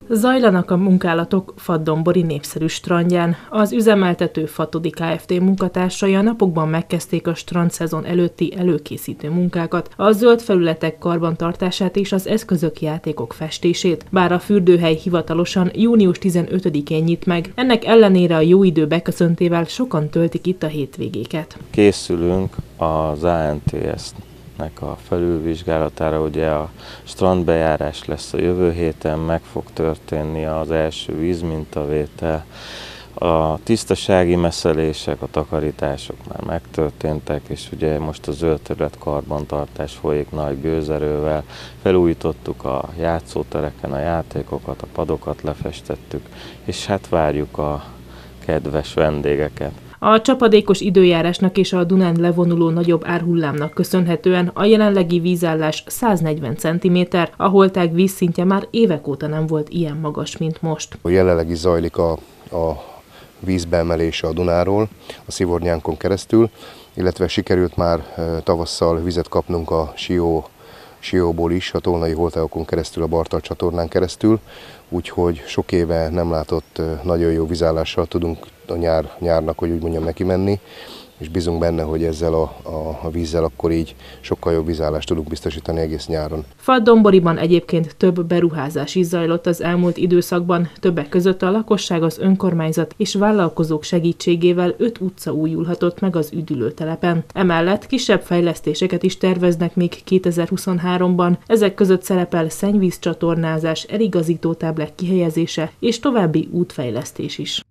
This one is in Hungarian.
Zajlanak a munkálatok Fadd-Dombori népszerű strandján. Az üzemeltető Fatodi Kft. Munkatársai a napokban megkezdték a strandszezon előtti előkészítő munkákat, a zöld felületek karbantartását és az eszközök, játékok festését, bár a fürdőhely hivatalosan június 15-én nyit meg. Ennek ellenére a jó idő beköszöntével sokan töltik itt a hétvégéket. Készülünk az ANTS-nek a felülvizsgálatára, ugye a strandbejárás lesz a jövő héten, meg fog történni az első vízmintavétel, a tisztasági messzelések, a takarítások már megtörténtek, és ugye most a zöld terület karbantartás folyik nagy gőzerővel. Felújítottuk a játszótereken a játékokat, a padokat lefestettük, és hát várjuk a kedves vendégeket. A csapadékos időjárásnak és a Dunán levonuló nagyobb árhullámnak köszönhetően a jelenlegi vízállás 140 cm, a holtág vízszintje már évek óta nem volt ilyen magas, mint most. Jelenleg is zajlik a vízbeemelése a Dunáról, a Szivornyánkon keresztül, illetve sikerült már tavasszal vizet kapnunk a Sióból is, a Tolnai holtágokon keresztül, a Bartal csatornán keresztül, úgyhogy sok éve nem látott nagyon jó vízállással tudunk a nyárnak, hogy úgy mondjam, neki menni, és bízunk benne, hogy ezzel a vízzel akkor így sokkal jobb vízállást tudunk biztosítani egész nyáron. Fadd-Domboriban egyébként több beruházás is zajlott az elmúlt időszakban, többek között a lakosság, az önkormányzat és vállalkozók segítségével 5 utca újulhatott meg az üdülőtelepen. Emellett kisebb fejlesztéseket is terveznek még 2023-ban, ezek között szerepel szennyvízcsatornázás, eligazító táblák kihelyezése és további útfejlesztés is.